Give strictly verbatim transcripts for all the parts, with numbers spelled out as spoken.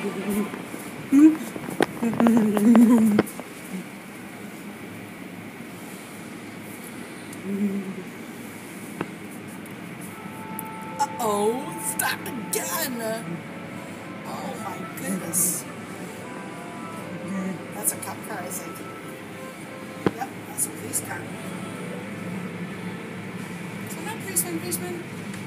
Uh-oh, stop again. Oh my goodness. That's a cop car, I think. Yep, that's a police car. Come on, policeman, policeman.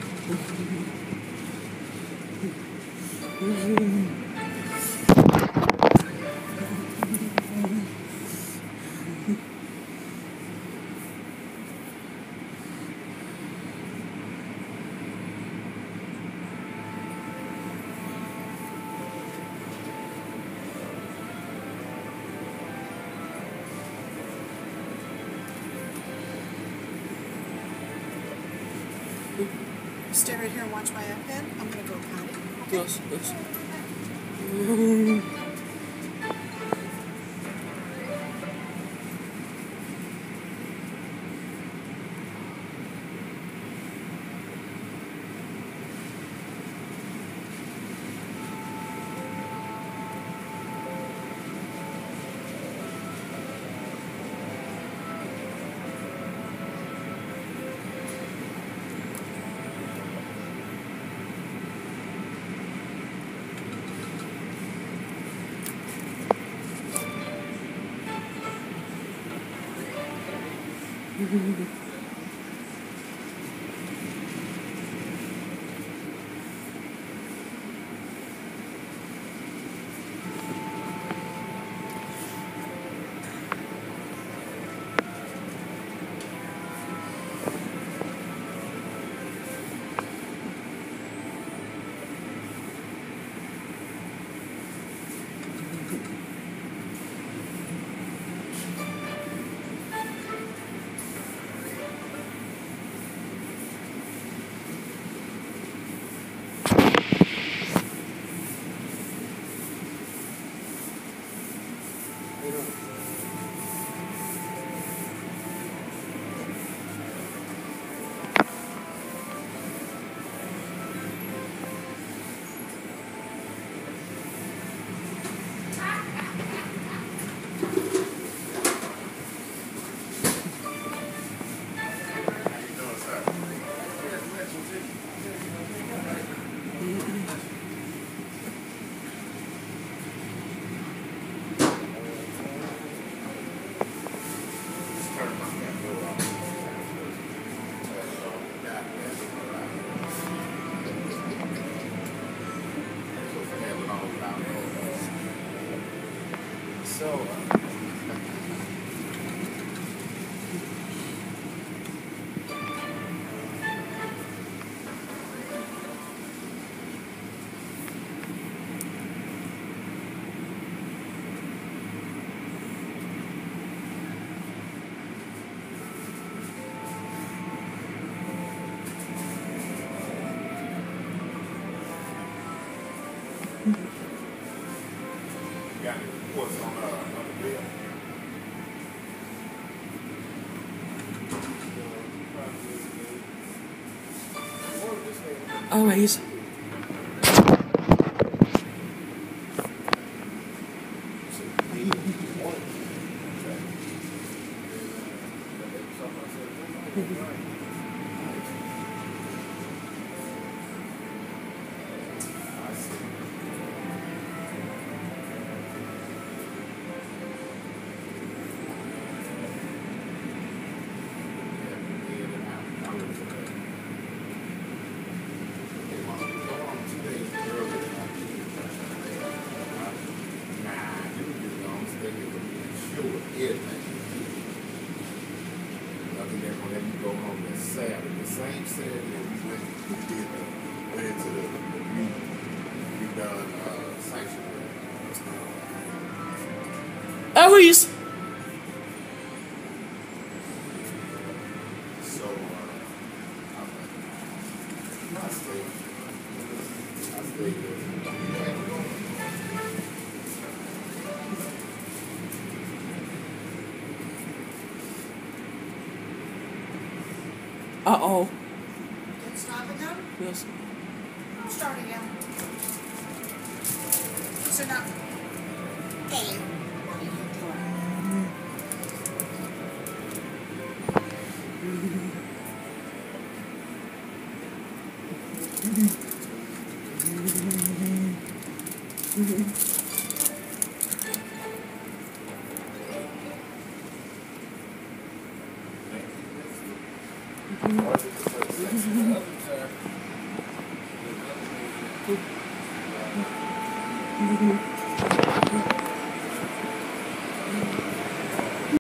Stay right here and watch my iPad. I'm going to go potty. Okay? Yes, yes. So, you got any reports on, uh, on the bill? Always. The same Saturday that we went, we did the, went into the, the re, redone uh, sanctuary. Always. So, uh, I stayed, I stayed there. Uh-oh. Stop again? Yes. Start again. Yes or no? Hey. Mm-hmm.